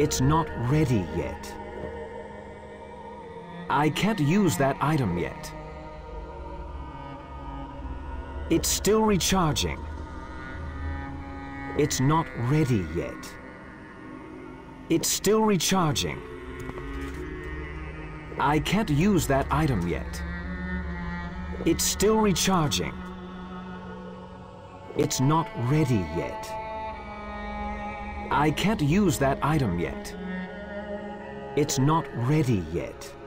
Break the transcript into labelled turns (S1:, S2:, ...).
S1: It's not ready yet. I can't use that item yet. It's still recharging. It's not ready yet. It's still recharging. I can't use that item yet. It's still recharging. It's not ready yet. I can't use that item yet. It's not ready yet.